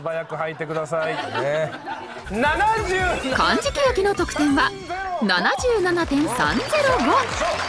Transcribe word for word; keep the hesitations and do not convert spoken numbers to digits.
素早く吐いてください。ね、ななじゅう。 かんじき焼きの得点は ななじゅうななてんさんぜろご。